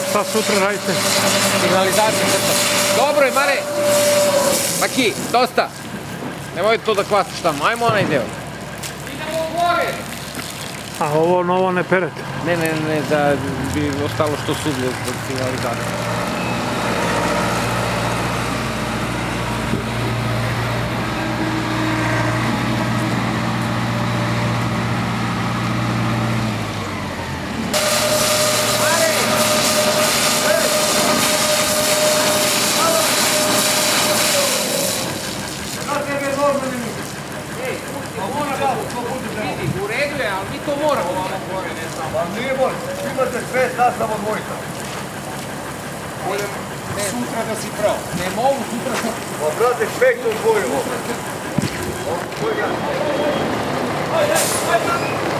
Šta sutra radite? Signalizacija crta. Dobro je, Mare. Maki, dosta. Nemoj to da kvasiš tamo, ajmo onaj deo. Idemo u gore. A ovo novo ne perete? Ne, da bi ostalo što sublje od signalizacije. U redu je, ali mi to moramo ovamo gore, ne znam. Pa nije bolj, imate sve sastavno dvojka. Sutra da si pravo. Ne mogu sutra što... Pa brate, špektor dvoju. Ajde!